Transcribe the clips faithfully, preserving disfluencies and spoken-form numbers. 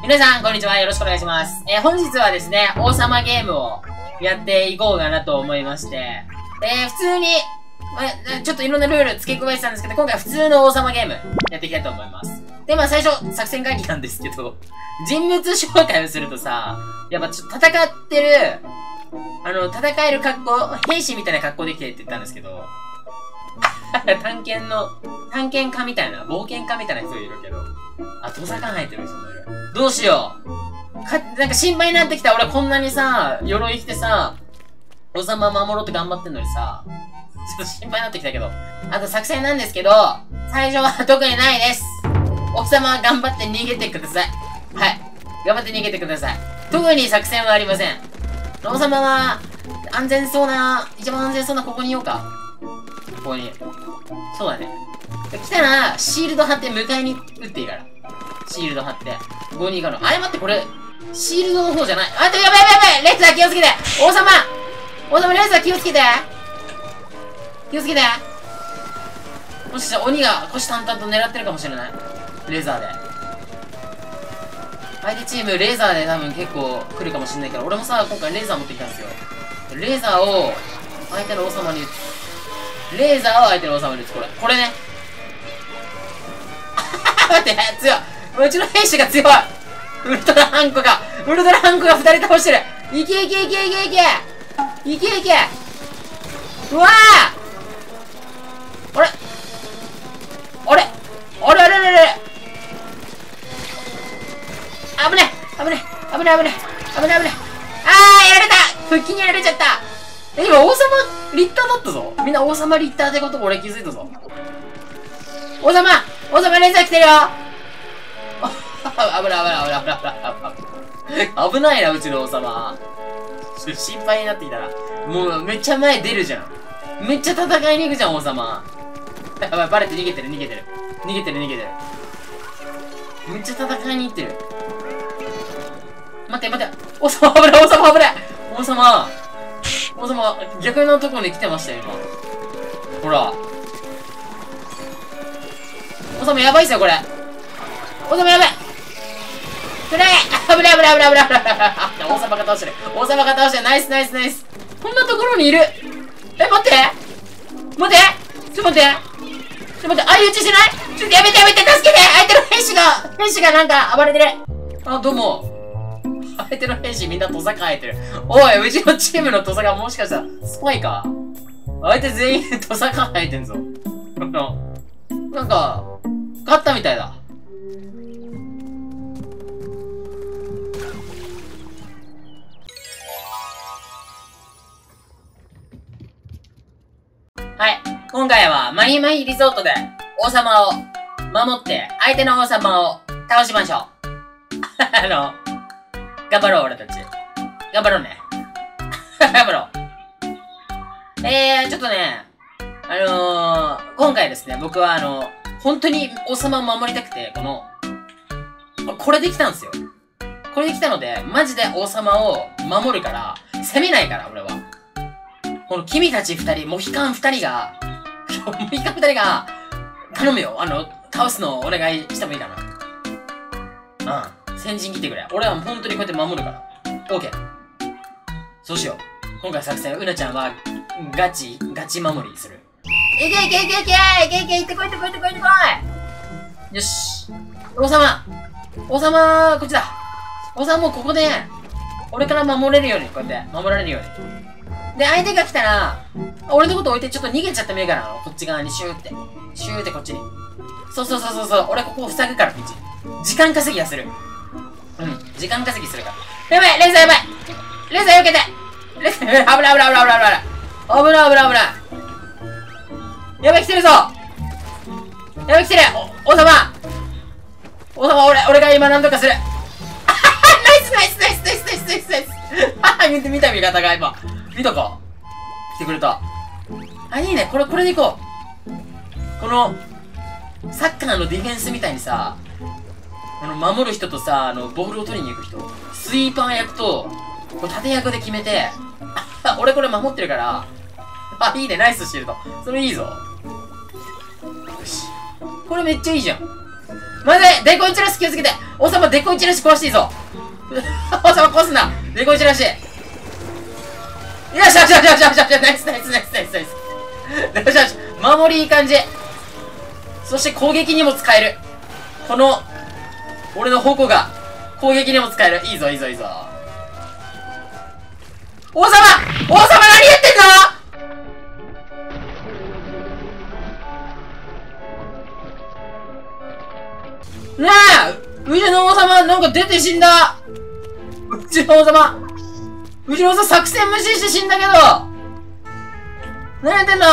皆さん、こんにちは。よろしくお願いします。えー、本日はですね、王様ゲームをやっていこうかなと思いまして、えー、普通に、まあ、ちょっといろんなルール付け加えてたんですけど、今回は普通の王様ゲームやっていきたいと思います。で、まあ最初、作戦会議なんですけど、人物紹介をするとさ、やっぱちょっと戦ってる、あの、戦える格好、兵士みたいな格好できてって言ったんですけど、探検の、探検家みたいな、冒険家みたいな人いるけど、あ、トサカ入ってる人もいる。どうしよう。か、なんか心配になってきた。俺こんなにさ、鎧着てさ、王様守ろうって頑張ってんのにさ、ちょっと心配になってきたけど。あと作戦なんですけど、最初は特にないです。奥様は頑張って逃げてください。はい。頑張って逃げてください。特に作戦はありません。王様は、安全そうな、一番安全そうなここにいようか。ここに。そうだね。来たら、シールド貼って迎えに撃っていいから。シールド貼って。ここに行かの。あれ待って、これ、シールドの方じゃない。あ、やばいやばいやばいレーザー気をつけて王様王様レーザー気をつけて気をつけてもしかしたら鬼が虎視眈々と狙ってるかもしれない。レーザーで。相手チーム、レーザーで多分結構来るかもしれないから、俺もさ、今回レーザー持ってきたんですよ。レーザーを、相手の王様に撃つ。レーザーを相手の王様に撃つ。これ。これね。待って、強い。うちの兵士が強い。ウルトラハンコが、ウルトラハンコが二人倒してる。いけいけいけいけいけいけいけうわーあれあれあれあれあれあれ危ね危ね危ね危ね危ね危ねあーやられた腹筋やられちゃった。え、今王様リッターだったぞ。みんな王様リッターってこと俺気づいたぞ。王様王様レーザー来てるよ危ない危ない危ない危ない危ない危ないな、うちの王様。ちょっと心配になってきたら。もうめっちゃ前出るじゃん。めっちゃ戦いに行くじゃん、王様。やばい、バレて逃げてる逃げてる。逃げてる逃げてる。めっちゃ戦いに行ってる。待って待って。王様危ない王様危ない王様王様、逆のところに来てましたよ、今。ほら。王様やばいっすよ、これ。王様やばい危ない危ない危ない危ない危ない危ない王様が倒してる王様が倒してるナイスナイスナイスこんなところにいるえ、待って待ってちょっと待ってちょっと待って相打ちしないちょっとやめてやめて助けて相手の兵士が兵士がなんか暴れてるあ、どうも相手の兵士みんなトサカ生えてるおい、うちのチームのトサカもしかしたらスパイか相手全員トサカ生えてんぞなんか勝ったみたいだはい。今回は、マイマイリゾートで、王様を守って、相手の王様を倒しましょう。あの、頑張ろう、俺たち。頑張ろうね。頑張ろう。えー、ちょっとね、あのー、今回ですね、僕はあの、本当に王様を守りたくて、この、これできたんですよ。これできたので、マジで王様を守るから、攻めないから、俺は。この君たち二人、モヒカン二人が、モヒカン二人が、頼むよ。あの、倒すのをお願いしてもいいかな。うん。先陣来てくれ。俺は本当にこうやって守るから。オーケー。そうしよう。今回作戦、うなちゃんは、ガチ、ガチ守りする。いけいけいけいけいけいけいってこいってこいってこいってこいよし。王様王様こっちだ王様もうここで、俺から守れるように、こうやって、守られるように。で、相手が来たら、俺のこと置いてちょっと逃げちゃってもいいから、こっち側にシューって。シューってこっちに。そうそうそうそうそう、俺ここ塞ぐから、道。時間稼ぎはする。うん、時間稼ぎするから。やばいレーザーやばいレーザー避けてレーザー、危ない危ない危ない危ない危ない危ない危ない危ないやばい来てるぞやばい来てるお王様王様、俺、俺が今何とかするナイスナイスナイスナイスナイスナイスナイス見て、見た味方が今。見たか来てくれた。あ、いいね。これ、これでいこう。この、サッカーのディフェンスみたいにさ、あの、守る人とさ、あの、ボールを取りに行く人。スイーパー役と、これ縦役で決めて、俺これ守ってるから、あ、いいね。ナイスシールド。それいいぞ。よし。これめっちゃいいじゃん。 まずい、デコイチラシ気をつけて。王様、デコイチラシ壊していいぞ。王様壊すな。デコイチラシ。よしよしよしよしよしよし、ナイスナイスナイスナイスナイス。よしよし、守りいい感じ。そして攻撃にも使える。この、俺の矛が、攻撃にも使える。いいぞいいぞいいぞ。王様王様何言ってんの？ねえ、うちの王様なんか出て死んだ。うちの王様うちの王様作戦無視して死んだけど、何やってんの？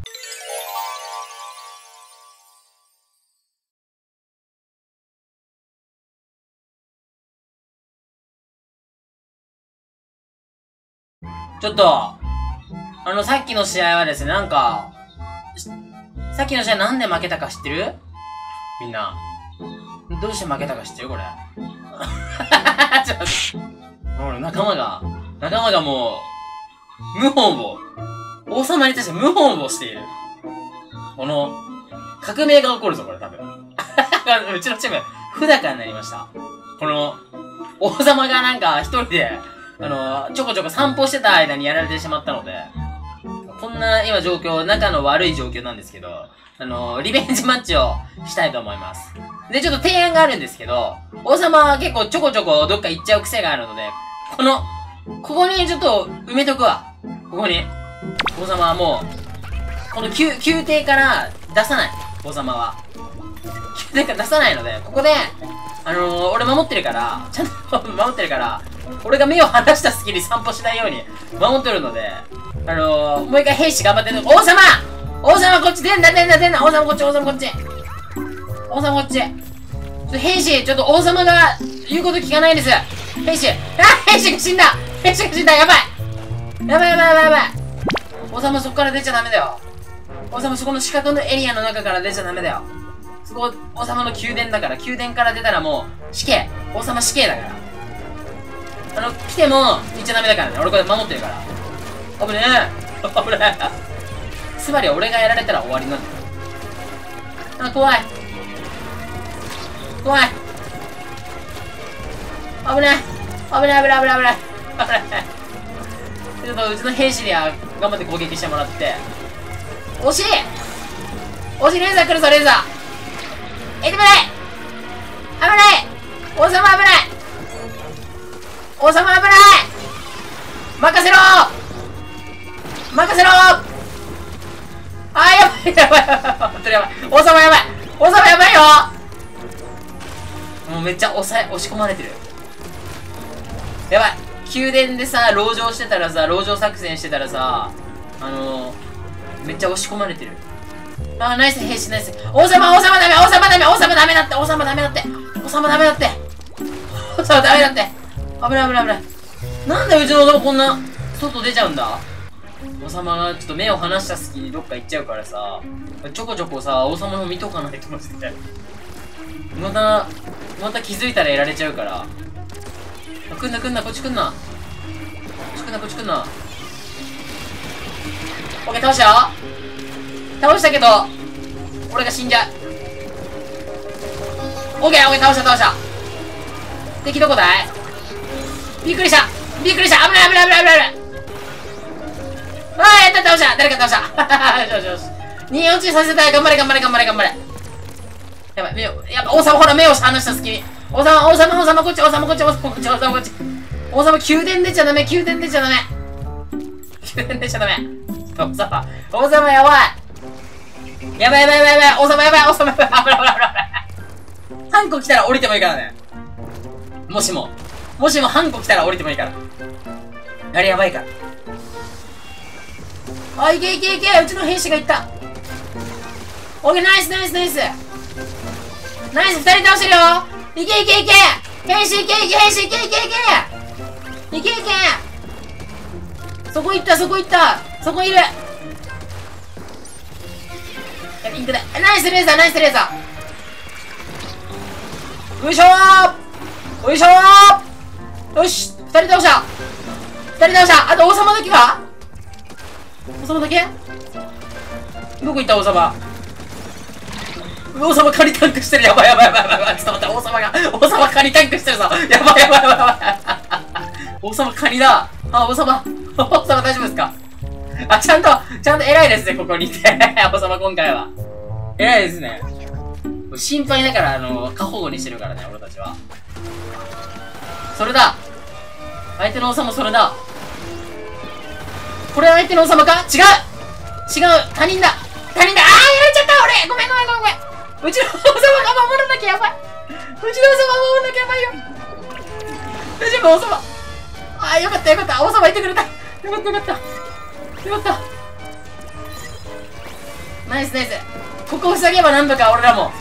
ちょっと、あの、さっきの試合はですね、なんか、さっきの試合なんで負けたか知ってる？みんな。どうして負けたか知ってるこれ。ちょっと、俺仲間が、仲間がもう、謀反を、王様に対して謀反をしている。この、革命が起こるぞ、これ多分。うちのチーム、不仲になりました。この、王様がなんか一人で、あの、ちょこちょこ散歩してた間にやられてしまったので、こんな今状況、仲の悪い状況なんですけど、あの、リベンジマッチをしたいと思います。で、ちょっと提案があるんですけど、王様は結構ちょこちょこどっか行っちゃう癖があるので、この、ここにちょっと埋めとくわ。ここに。王様はもう、この宮、宮廷から出さない。王様は。宮廷から出さないので、ここで、あのー、俺守ってるから、ちゃんと守ってるから、俺が目を離した隙に散歩しないように守ってるので、あのー、もう一回兵士頑張ってる。王様王様こっち出んな出んな出んな王様こっち王様こっち王様こっち兵士ちょっと王様が言うこと聞かないんです。兵士あ兵士が死んだ兵士が死んだやばいやばいやばいやばいやばい王様そこから出ちゃダメだよ。王様そこの四角のエリアの中から出ちゃダメだよ。そこ王様の宮殿だから、宮殿から出たらもう死刑。王様死刑だから。あの、来ても行っちゃダメだからね。俺これ守ってるから。危ねえ。危ねえ。つまり俺がやられたら終わりなんだよ。あ、怖い。怖い。危ない。危ない危ない危ない危ない。危ない。ちょっとうちの兵士には頑張って攻撃してもらって。惜しい惜しいレーザー来るぞ、レーザー。え、危ない危ない王様危ない王様危ない任せろ任せろあー、やばいやばいやばい本当にやばい王様やばい王様やばいよもうめっちゃ押さえ、押し込まれてるやばい宮殿でさ、籠城してたらさ、籠城作戦してたらさあのー、めっちゃ押し込まれてるあー、ナイス兵士ナイス王様王様ダメ王様ダメ王様ダメだって王様ダメだって王様ダメだって王様ダメだって危ない危ない危ないなんでうちの王様こんな外出ちゃうんだ王様がちょっと目を離した隙にどっか行っちゃうからさちょこちょこさ王様も見とかないと思ってまたまた気づいたらやられちゃうから来んな来んなこっち来んなこっち来んなこっち来んなオッケー倒したよ倒したけど俺が死んじゃうオッケーオッケー倒した倒した敵どこだいびっくりしたびっくりした危ない危ない危ない危ない危ないああやった倒した誰か倒したよしよしよしに落ちさせたい頑張れ頑張れ頑張れ頑張れやばい目をやっぱ王様ほら目を離した隙に王様王様王様こっち王様こっち王様こっち王様こっち王様宮殿出ちゃダメ宮殿出ちゃダメ宮殿出ちゃダメ王様王様やばいやばいやばいやばいやばい王様やばい王様やばい危ない危ない危ないハンコ来たら降りてもいいからねもしももしもハンコ来たら降りてもいいからあれやばいからあいけいけいけうちの兵士がいったオッケーナイスナイスナイスナイスふたり倒してるよいけいけいけ兵士いけいけ兵士いけいけいけいけいけそこ行ったそこ行ったそこいるインクだナイスレーザーナイスレーザーよいしょーよいしょーよしふたり倒したふたり倒したあと王様だけか王様だけどこ行った王様王様カニタンクしてる。やばいやばいやばいやばい。ちょっと待って、王様が、王様カニタンクしてるぞ。やばいやばいやばいやばい。王様カニだ。あ、王様。王様大丈夫ですか？あ、ちゃんと、ちゃんと偉いですね、ここにいて。王様今回は。偉いですね。心配だから、あの、過保護にしてるからね、俺たちは。それだ。相手の王様それだ。これ相手の王様か？違う違う他人だ他人だ。あー、やられちゃった俺。ごめんごめんごめんごめん。うちの王様が守らなきゃやばい。うちの王様守らなきゃやばいよ。大丈夫王様。あー、よかったよかった。王様いてくれた。よかったよかった。よかった。ナイスナイス。ここを塞げばなんとか俺らも。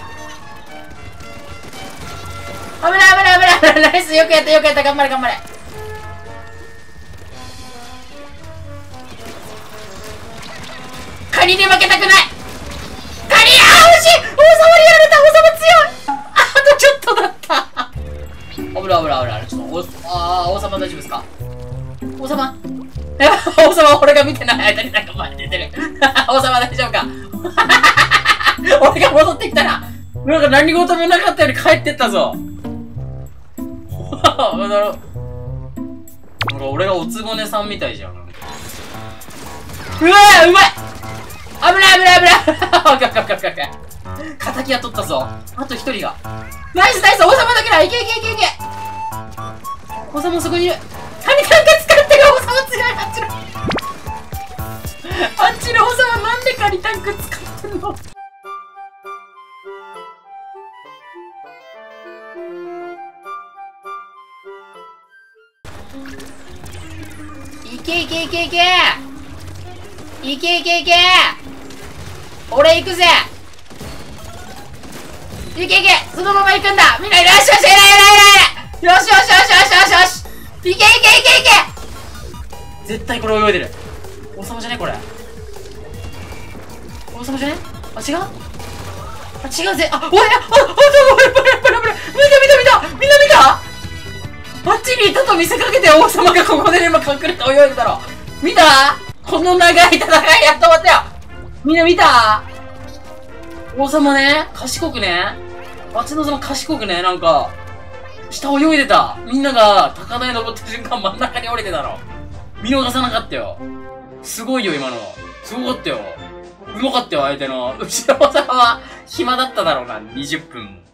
危ない危ない危ない危ない。ナイス。よくやったよくやった。頑張れ頑張れ。カニに負けたくない。カニ、あー惜しい。王様にやられた。王様強い。あとちょっとだった。危ない危ない危ない。ちょっとおあー王様大丈夫ですか？王様王様俺が見てない間になんか前に出てる。王様大丈夫か？俺が戻ってきたらなんか何事もなかったように帰ってったぞ。なんか俺がおつぼねさんみたいじゃん。うわーうまい。危ない危ない危ない。オッケーオッケーオッケーオッケー。敵は取ったぞ。あと一人が。ナイスナイス。王様だけだ。いけいけいけいけ。王様そこにいる。カニタンク使ってる。王様強い。あっちのあっちの王様なんでカニタンク使ってんの？いけいけいけいけいけいけいけ。俺行くぜ。いけいけ。そのまま行くんだ。みんなよしよし偉い偉い偉い。よしよしよしよしよしよし。いけいけいけいけ。絶対これ泳いでる。王様じゃねこれ。王様じゃね？あ違う？あ違うぜ。あおいあああそうブラブラブラブラ。見た見た見たみんな見た？あっちにいたと見せかけて王様がここで今隠れて泳いでたろ。見た？この長い戦いやっと終わったよ。みんな見た？王様ね、賢くね。あっちの王様賢くね、なんか、下泳いでた。みんなが高台登った瞬間真ん中に降りてたの。見逃さなかったよ。すごいよ、今の。すごかったよ。うまかったよ、相手の。うちの王様は暇だっただろうな、にじゅっぷんも。